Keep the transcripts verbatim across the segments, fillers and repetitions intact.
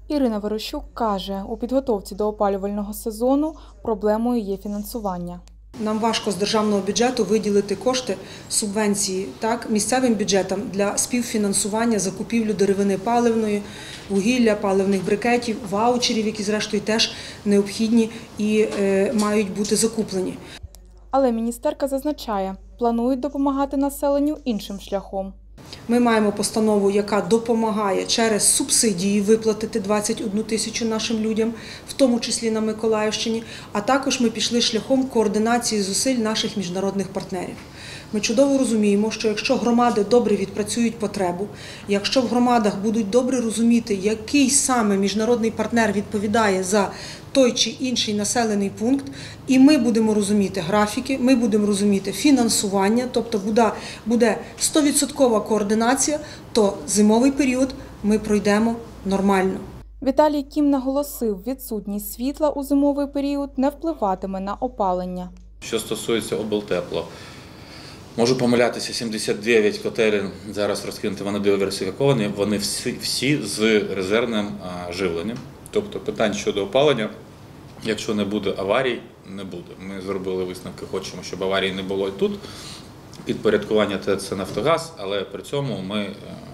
Ірина Верещук каже, у підготовці до опалювального сезону проблемою є фінансування. Нам важко з державного бюджету виділити кошти, субвенції так, місцевим бюджетам для співфінансування закупівлю деревини паливної, вугілля, паливних брикетів, ваучерів, які зрештою теж необхідні і е, мають бути закуплені. Але міністерка зазначає, планують допомагати населенню іншим шляхом. Ми маємо постанову, яка допомагає через субсидії виплатити двадцять одну тисячу нашим людям, в тому числі на Миколаївщині, а також ми пішли шляхом координації зусиль наших міжнародних партнерів. Ми чудово розуміємо, що якщо громади добре відпрацюють потребу, якщо в громадах будуть добре розуміти, який саме міжнародний партнер відповідає за той чи інший населений пункт, і ми будемо розуміти графіки, ми будемо розуміти фінансування, тобто буде сто відсотків координація, то зимовий період ми пройдемо нормально. Віталій Кім наголосив, відсутність світла у зимовий період не впливатиме на опалення. Що стосується облтепла, можу помилятися, сімдесят дев'ять котелень зараз розкинуті, вони диверсифіковані, вони всі, всі з резервним живленням. Тобто питань щодо опалення, якщо не буде аварій, не буде. Ми зробили висновки, хочемо, щоб аварій не було і тут. Підпорядкування – це «Нафтогаз», але при цьому ми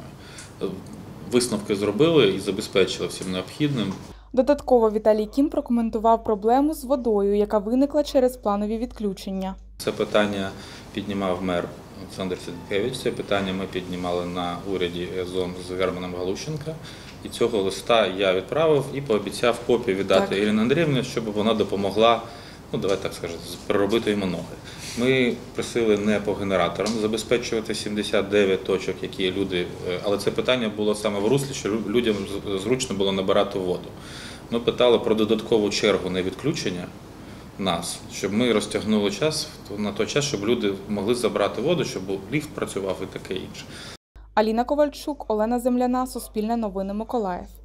висновки зробили і забезпечили всім необхідним. Додатково Віталій Кім прокоментував проблему з водою, яка виникла через планові відключення. Це питання піднімав мер Олександр Сінкевич, це питання ми піднімали на уряді разом з Германом Галущенко. І цього листа я відправив і пообіцяв копію віддати Ірині Андріївні, щоб вона допомогла, ну давайте так скажемо, переробити йому ноги. Ми просили не по генераторам забезпечувати сімдесят дев'ять точок, які люди, але це питання було саме в руслі, що людям зручно було набирати воду. Ми питали про додаткову чергу на відключення нас, щоб ми розтягнули час на той час, щоб люди могли забрати воду, щоб ліфт працював і таке інше. Аліна Ковальчук, Олена Земляна, Суспільне новини, Миколаїв.